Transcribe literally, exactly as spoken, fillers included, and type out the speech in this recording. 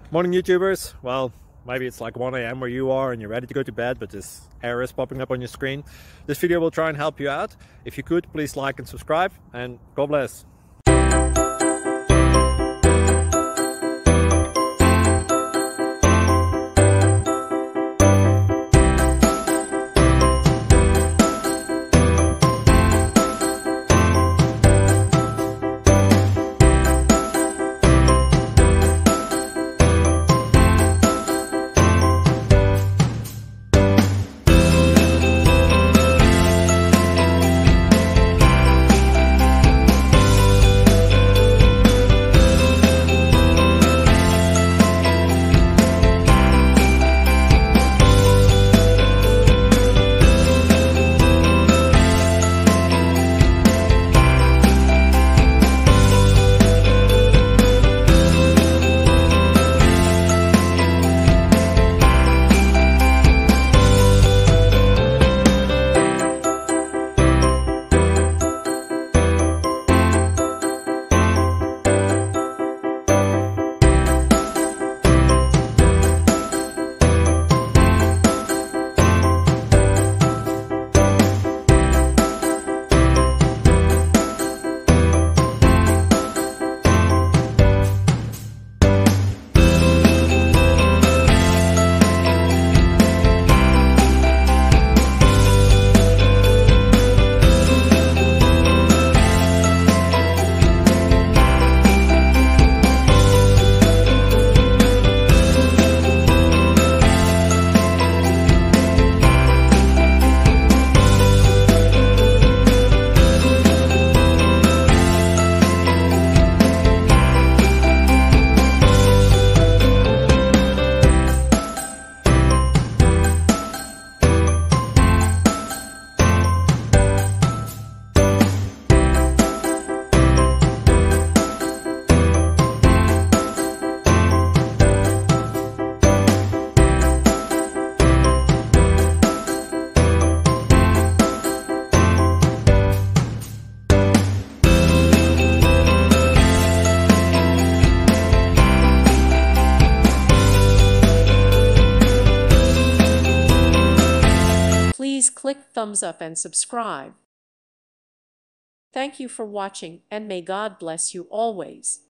Morning YouTubers. Well, maybe it's like one A M where you are and you're ready to go to bed, but this error is popping up on your screen. This video will try and help you out. If you could, please like and subscribe, and God bless. Please click thumbs up and subscribe. Thank you for watching, and may God bless you always.